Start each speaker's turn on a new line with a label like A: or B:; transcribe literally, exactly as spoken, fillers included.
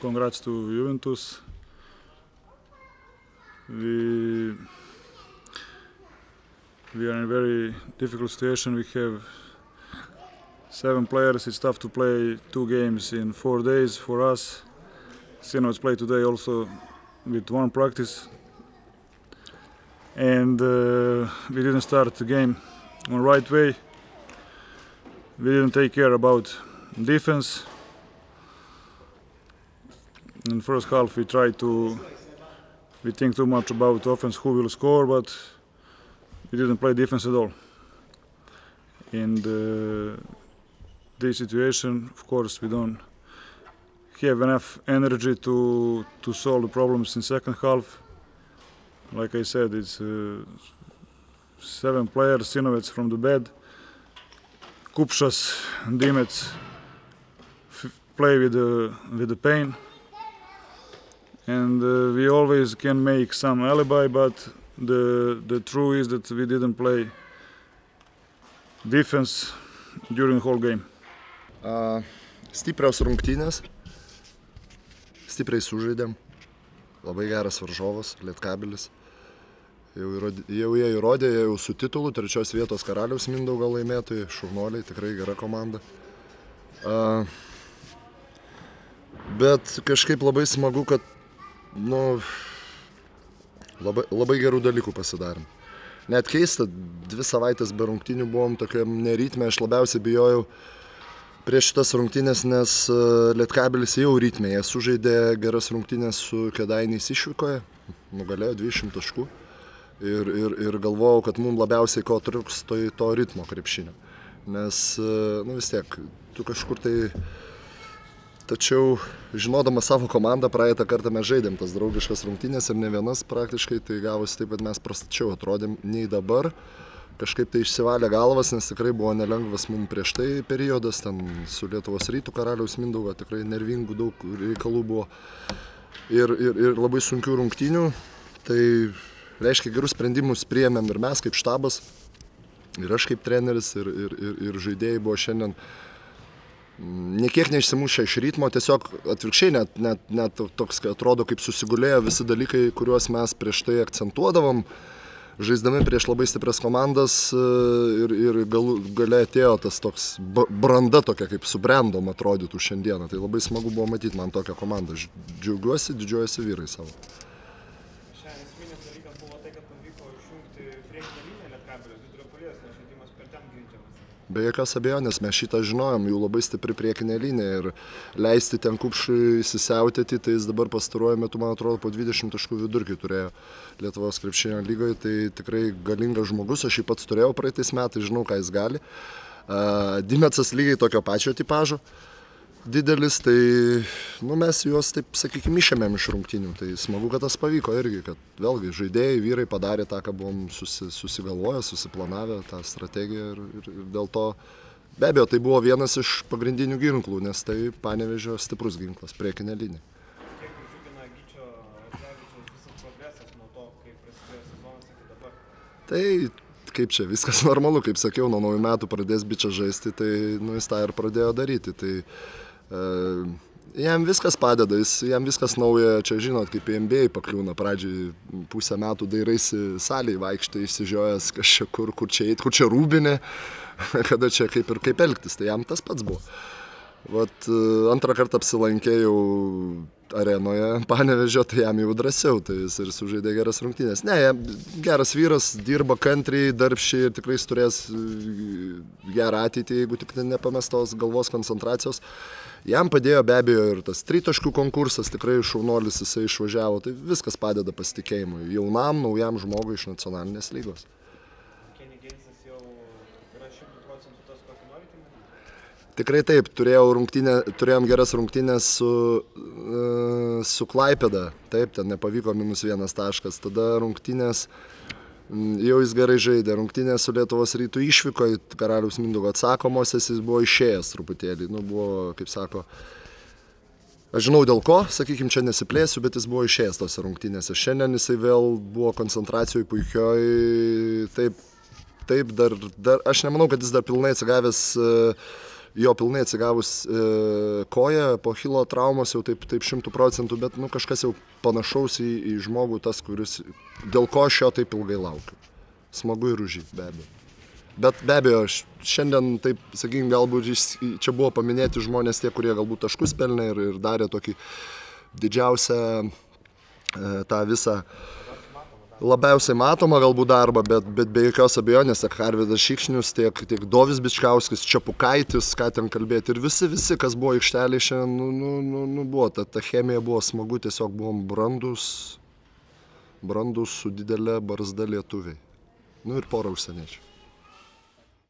A: congrats to Juventus. We, we are in a very difficult situation. We have seven players. It's tough to play two games in four days for us. Sinovac played today also with one practice. And uh, we didn't start the game on the right way. We didn't take care about defense. In the first half we tried to, we think too much about offense, who will score, but we didn't play defense at all. In the, this situation, of course, we don't have enough energy to, to solve the problems in second half. Like I said, it's uh, seven players, Sinovac from the bed, Kupšas, Dimec play with the, with the pain. And uh, we always can make some alibi, but the, the truth is that we didn't play defense during the whole game.
B: Uh, stiprios rungtynės, stipriai sužaidėm, labai geras varžovas, Lietkabelis. Jau, jau jie įrodė, jie jau su titulu, trečios vietos Karaliaus Mindaugo laimėtojai, šaunuoliai, tikrai gera komanda. Uh, bet kažkaip labai smagu, kad nu, labai, labai gerų dalykų pasidarėm. Net keista, dvi savaitės be rungtynių buvom tokiam nerytme, aš labiausiai bijojau prieš šitas rungtynės, nes Lietkabelis jau rytme, jie sužaidė geras rungtynės su Kėdainiais išvykoje, nugalėjo dvidešimt taškų. Ir, ir, ir galvojau, kad mums labiausiai ko trūks to, to ritmo krepšinio. Nes, nu vis tiek, tu kažkur tai... Tačiau, žinodama savo komandą, praeitą kartą mes žaidėm tas draugiškas rungtynės ir ne vienas praktiškai, tai gavosi taip, kad mes prastačiau atrodėm nei dabar. Kažkaip tai išsivalė galvas, nes tikrai buvo nelengvas mums prieš tai periodas, ten su Lietuvos Rytu Karaliaus Mindaugo, tikrai nervingų daug reikalų buvo ir, ir, ir labai sunkių rungtynių. Tai reiškia, gerus sprendimus priėmėm ir mes kaip štabas, ir aš kaip treneris, ir, ir, ir, ir žaidėjai buvo šiandien niekiek neišsimušę iš ritmo, tiesiog atvirkščiai net, net, net toks, atrodo, kaip susigulėjo visi dalykai, kuriuos mes prieš tai akcentuodavom, žaisdami prieš labai stiprias komandas ir, ir gal, gale atėjo tas toks branda tokia, kaip subrendom atrodytų šiandieną. Tai labai smagu buvo matyti man tokią komandą. Džiaugiuosi, didžiuojasi vyrai savo. Be jokios abejonės, mes šitą žinojom, jų labai stipri priekinė linija ir leisti ten Kupšui įsisiautėti, tai jis dabar pastaruoju metu, man atrodo, po dvidešimt taškų vidurkį turėjo Lietuvos krepšinio lygoje, tai tikrai galingas žmogus, aš jį pats turėjau praeitais metais, žinau, ką jis gali. Dimecas lygiai tokio pačio tipažo didelis, tai nu, mes juos, taip sakykime, išėmėm iš rungtynių, tai smagu, kad tas pavyko irgi, kad vėlgi žaidėjai, vyrai padarė tą, ką buvom susi, susigalvoję, susiplanavę, tą strategiją ir, ir, ir dėl to, be abejo, tai buvo vienas iš pagrindinių ginklų, nes tai Panevėžio stiprus ginklas, priekinė linija.
C: Kiek džiugina Gyčio Radzevičiaus visas progresas nuo to, kai prasidėjo sezonas iki dabar?
B: Tai kaip čia, viskas normalu, kaip sakiau, nuo naujų metų pradės Bičas žaisti, tai nu, jis tą ir pradėjo daryti. Tai, Uh, jam viskas padeda, jis, jam viskas nauja, čia žinot, kaip į N B A pakliūna, pradžiai pusę metų dairaisi salėje vaikštai, išsižiojęs, kas čia kur, kur čia eit, kur čia rūbinė, kada čia kaip ir kaip elgtis, tai jam tas pats buvo. Vat, uh, antrą kartą apsilankėjau arenoje Panevėžio, tai jam jau drąsiau, tai jis ir sužaidė geras rungtynės. Ne, jam, geras vyras, dirba kantriai, darbščiai ir tikrai jis turės gerą ateitį, jeigu tik nepamestos galvos koncentracijos. Jam padėjo be abejo ir tas tritaškių konkursas, tikrai šaunuolis jisai išvažiavo, tai viskas padeda pasitikėjimui jaunam, naujam žmogui iš nacionalinės lygos.
C: Kenny Gainsas jau yra šimtu procentų tas, kokį norite?
B: Tikrai taip, turėjau rungtynę, turėjom geras rungtynės su, su Klaipėda, taip, ten nepavyko minus vienas taškas, tada rungtynės jau jis gerai žaidė, rungtynės su Lietuvos Rytu išvyko į Karaliaus Mindaugo atsakomosios, jis buvo išėjęs truputėlį, nu buvo, kaip sako, aš žinau dėl ko, sakykime, čia nesiplėsiu, bet jis buvo išėjęs tose rungtynėse. Šiandien jisai vėl buvo koncentracijoje puikioj, taip, taip dar, dar, aš nemanau, kad jis dar pilnai atsigavęs jo pilnai atsigavus e, koją, po Hilo traumos jau taip, taip šimtų procentų, bet nu, kažkas jau panašaus į, į žmogų tas, kuris, dėl ko aš jo taip ilgai laukiu. Smagu ir už jį, be abejo. Bet be abejo, aš šiandien taip, sakykim, galbūt čia buvo paminėti žmonės tie, kurie galbūt taškus pelnė ir, ir darė tokį didžiausią e, tą visą labiausiai matomą galbūt darbą, bet, bet be jokios abejonės, tiek Arvydas Šikšnius, tiek, tiek Dovis Bičkauskis, Čepukaitis, ką ten kalbėti. Ir visi, visi, kas buvo aikštelėje šiandien, nu, nu, nu, nu, buvo, ta, ta chemija buvo smagu, tiesiog buvom brandus, brandus su didelė barzda lietuviai. Nu ir pora užsieniečių.